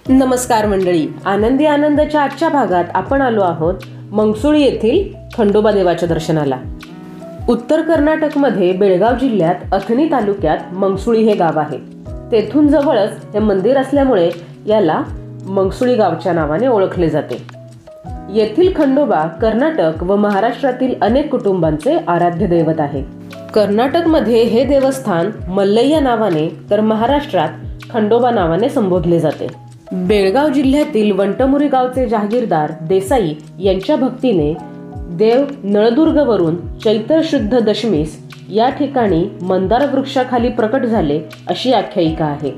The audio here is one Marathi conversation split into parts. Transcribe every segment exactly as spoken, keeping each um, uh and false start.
नमस्कार मंडळी, आनंदी आनंदाच्या आजच्या भागात आपण आलो आहोत मंगसुळी येथील खंडोबा देवाच्या दर्शनाला। उत्तर कर्नाटकमध्ये बेळगाव जिल्ह्यात अथणी तालुक्यात मंगसुळी हे गाव आहे। तेथून जवळच हे मंदिर असल्यामुळे याला मंगसुळी गावच्या नावाने ओळखले जाते। येथील खंडोबा कर्नाटक व महाराष्ट्रातील अनेक कुटुंबांचे आराध्य दैवत आहे। कर्नाटकमध्ये हे देवस्थान मल्लय्या नावाने तर महाराष्ट्रात खंडोबा नावाने संबोधले जाते। बेळगाव जिल्ह्यातील वंटमुरी गावचे जहागीरदार देसाई यांच्या भक्तीने देव नळदुर्गवरून चैत्र शुद्ध दशमीस या ठिकाणी मंदार वृक्षाखाली प्रकट झाले अशी आख्यायिका आहे।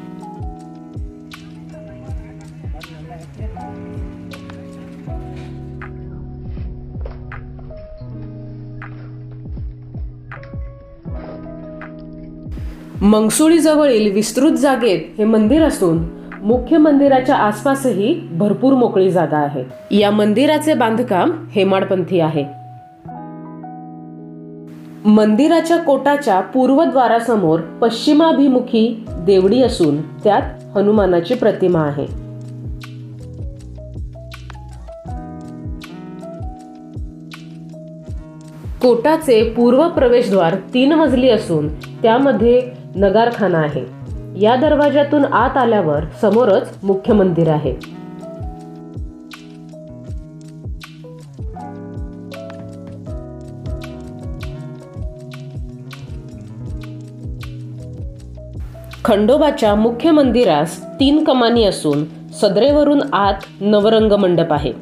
मंगसुळी जवळील विस्तृत जागेत हे मंदिर असून मुख्य मंदिराच्या आसपासही भरपूर मोकळी जागा आहे। या मंदिराचे बांधकाम हेमाडपंथी आहे। मंदिराच्या कोटाच्या पूर्वद्वारासमोर पश्चिमाभिमुखी देवडी असून त्यात हनुमानाची प्रतिमा आहे। कोटाचे पूर्व प्रवेशद्वार तीन मजली असून त्यामध्ये नगारखाना आहे। या दरवाजातून आत आल्यावर समोरच मुख्य मंदिर आहे। खंडोबाच्या मुख्य मंदिरास तीन कमानी असून सदरेवरून आत नवरंग मंडप आहे।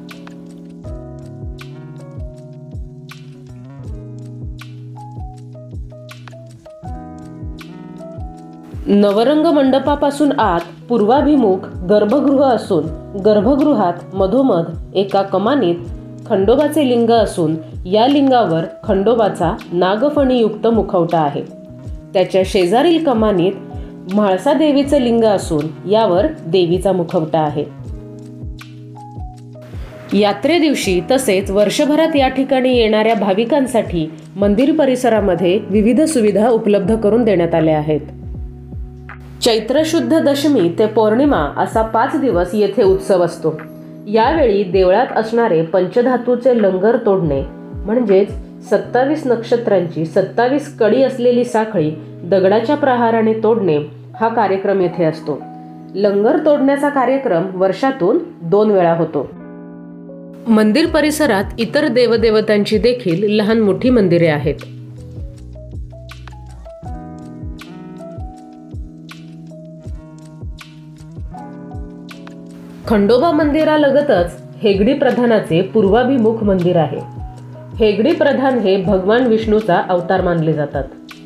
नवरंग मंडपापासून आत पूर्वाभिमुख गर्भगृह असून गर्भगृहात मधोमध एका कमानीत खंडोबाचे लिंग असून या लिंगावर खंडोबाचा नागफणीयुक्त मुखवटा आहे। त्याच्या शेजारील कमानीत म्हाळसा देवीचे लिंग असून यावर देवीचा मुखवटा आहे। यात्रे दिवशी तसेच वर्षभरात या ठिकाणी येणाऱ्या भाविकांसाठी मंदिर परिसरामध्ये विविध सुविधा उपलब्ध करून देण्यात आल्या आहेत। चैत्र शुद्ध दशमी ते पौर्णिमा असा पाच दिवस येथे उत्सव असतो। यावेळी देवळात असणारे पंचधातूचे लंगर तोडणे म्हणजेच सत्तावीस नक्षत्रांची सत्तावीस कडी असलेली साखळी दगडाच्या प्रहाराने तोडणे हा कार्यक्रम येथे असतो। लंगर तोडण्याचा कार्यक्रम वर्षातून दोन वेळा होतो। मंदिर परिसरात इतर देवदेवतांची देखील लहान मोठी मंदिरे आहेत। खंडोबा मंदिरालगतच हेगडी प्रधानाचे पूर्वाभिमुख मंदिर आहे। हेगडी प्रधान हे भगवान विष्णूचा अवतार मानले जातात।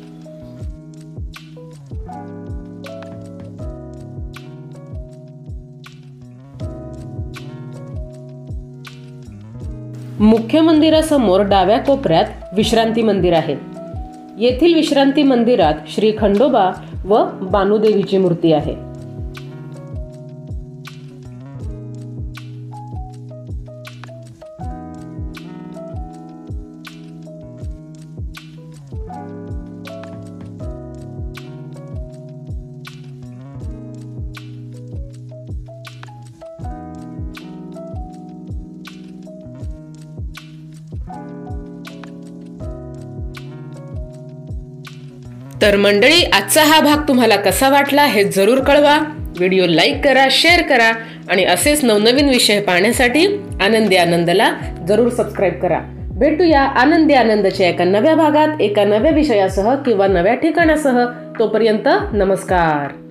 मुख्य मंदिरासमोर डाव्या कोपऱ्यात विश्रांती मंदिर आहे। येथील विश्रांती मंदिरात श्री खंडोबा व बानुदेवीची मूर्ती आहे। तर मंडळी, आजचा हा भाग तुम्हाला कसा वाटला हे जरूर कळवा। व्हिडिओ लाईक करा, शेअर करा आणि असेच नवनवीन विषय पाहण्यासाठी आनंदी आनंदला जरूर सबस्क्राईब करा। भेटूया आनंदी आनंदच्या एका नव्या भागात एका नव्या विषयासह किंवा नव्या ठिकाणासह। तोपर्यंत नमस्कार।